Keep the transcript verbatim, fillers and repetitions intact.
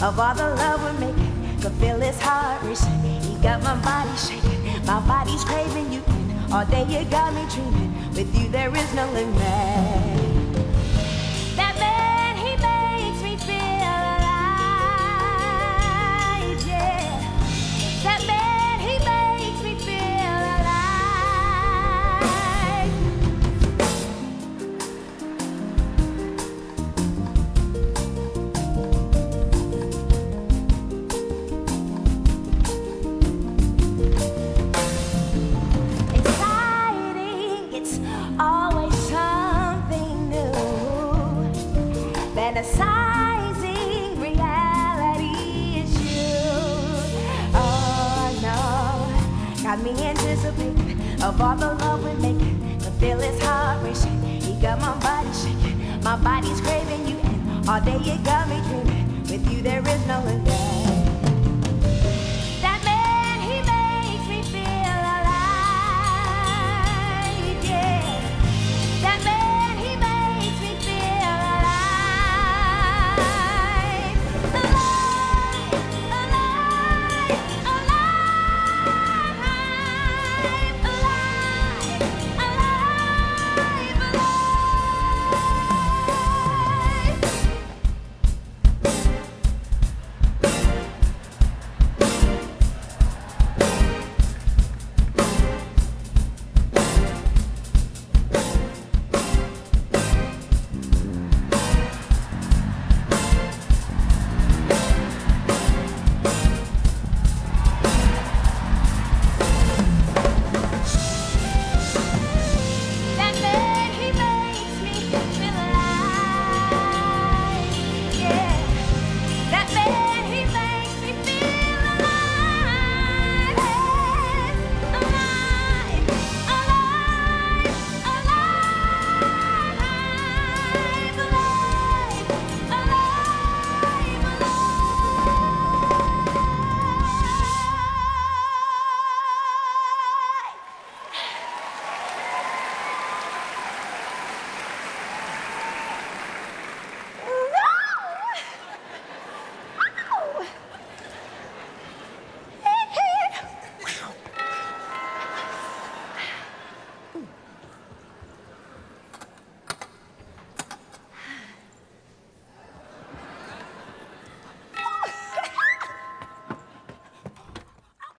of all the love we're making. Could feel his heart racing. He got my body shaking. My body's craving you. All day you got me dreaming. With you there is no limit. That man, he makes me feel alive, yeah. That man, he makes me feel fantasizing reality is you. Oh no, got me anticipating of all the love we're making. The feel his heart racing. He got my body shaking. My body's craving you, and all day you got me dreaming. With you there is no limit.